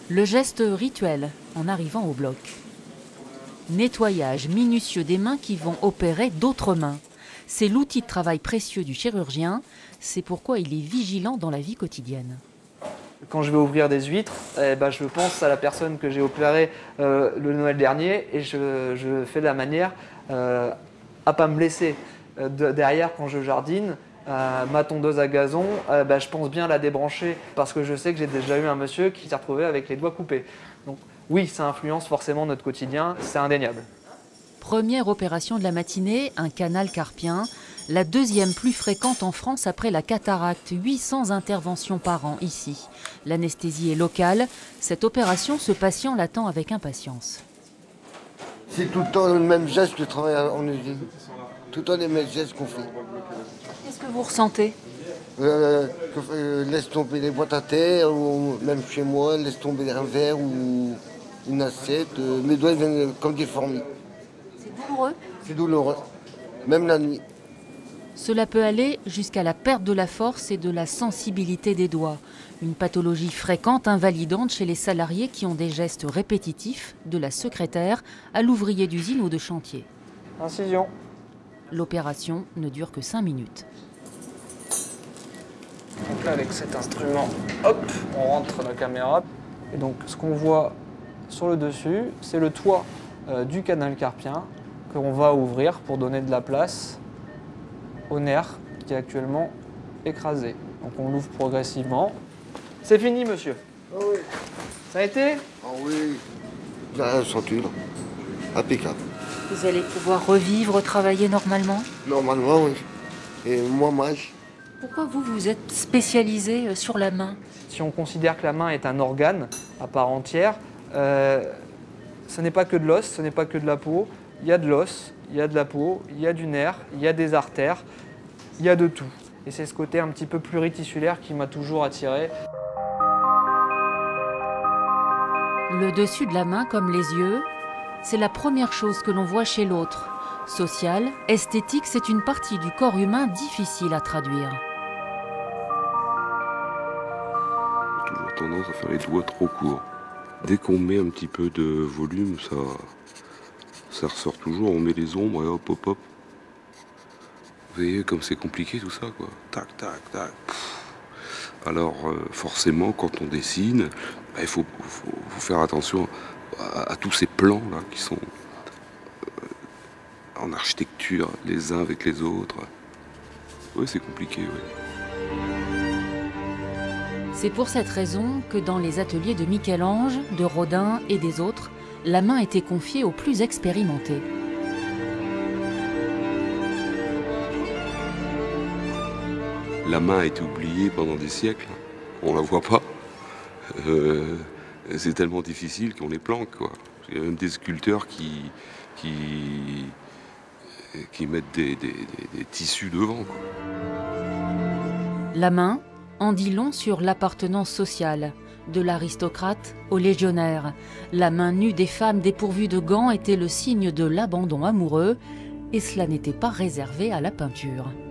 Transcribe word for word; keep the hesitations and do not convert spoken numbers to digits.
Le geste rituel en arrivant au bloc. Nettoyage minutieux des mains qui vont opérer d'autres mains. C'est l'outil de travail précieux du chirurgien, c'est pourquoi il est vigilant dans la vie quotidienne. Quand je vais ouvrir des huîtres, eh ben, je pense à la personne que j'ai opérée euh, le Noël dernier et je, je fais de la manière euh, à ne pas me blesser. Euh, de, derrière, quand je jardine, euh, ma tondeuse à gazon, euh, ben, je pense bien la débrancher parce que je sais que j'ai déjà eu un monsieur qui s'est retrouvé avec les doigts coupés. Donc oui, ça influence forcément notre quotidien, c'est indéniable. Première opération de la matinée, un canal carpien, la deuxième plus fréquente en France après la cataracte, huit cents interventions par an ici. L'anesthésie est locale, cette opération, ce patient l'attend avec impatience. C'est tout le temps le même geste de travail en usine, tout le temps les mêmes gestes qu'on fait. Qu'est-ce que vous ressentez? euh, que, euh, Laisse tomber les boîtes à terre, ou même chez moi, laisse tomber un verre ou une assiette, euh, mes doigts viennent comme des fourmis. C'est douloureux? C'est douloureux, même la nuit. Cela peut aller jusqu'à la perte de la force et de la sensibilité des doigts. Une pathologie fréquente, invalidante chez les salariés qui ont des gestes répétitifs, de la secrétaire à l'ouvrier d'usine ou de chantier. Incision. L'opération ne dure que cinq minutes. Donc là, avec cet instrument, hop, on rentre la caméra. Et donc, ce qu'on voit sur le dessus, c'est le toit euh, du canal carpien qu'on va ouvrir pour donner de la place au nerf qui est actuellement écrasé. Donc on l'ouvre progressivement. C'est fini, monsieur. Ah oui. Ça a été? Ah oui. La ceinture, impeccable. Vous allez pouvoir revivre, travailler normalement? Normalement, oui. Et moi, mage. Pourquoi vous, vous êtes spécialisé sur la main? Si on considère que la main est un organe à part entière, euh, ce n'est pas que de l'os, ce n'est pas que de la peau. Il y a de l'os, il y a de la peau, il y a du nerf, il y a des artères, il y a de tout. Et c'est ce côté un petit peu pluriticulaire qui m'a toujours attiré. Le dessus de la main, comme les yeux, c'est la première chose que l'on voit chez l'autre. Social, esthétique, c'est une partie du corps humain difficile à traduire. J'ai toujours tendance à faire les doigts trop courts. Dès qu'on met un petit peu de volume, ça, ça ressort toujours. On met les ombres et hop, hop, hop. Vous voyez comme c'est compliqué tout ça, quoi. Tac, tac, tac. Pff. Alors, euh, forcément, quand on dessine, bah, il faut, faut, faut faire attention à, à tous ces plans-là qui sont euh, en architecture, les uns avec les autres. Oui, c'est compliqué, oui. C'est pour cette raison que dans les ateliers de Michel-Ange, de Rodin et des autres, la main était confiée aux plus expérimentés. La main a été oubliée pendant des siècles, on la voit pas. Euh, c'est tellement difficile qu'on les planque, quoi. Il y a même des sculpteurs qui, qui, qui mettent des, des, des, des tissus devant, quoi. La main en dit long sur l'appartenance sociale, de l'aristocrate au légionnaire. La main nue des femmes dépourvues de gants était le signe de l'abandon amoureux, et cela n'était pas réservé à la peinture.